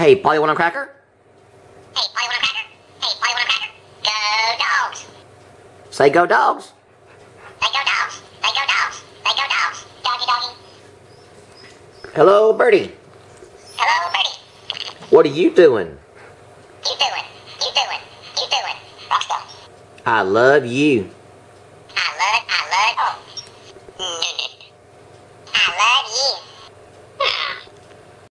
Hey, Polly, want a cracker? Hey, Polly, want a cracker? Hey, Polly, want a cracker? Go dogs! Say go dogs. Say go dogs! Say go dogs! Say go dogs! Doggy, doggy. Hello, Birdie. Hello, Birdie. What are you doing? You doing? You doing? You doing? Rockstar. I love you.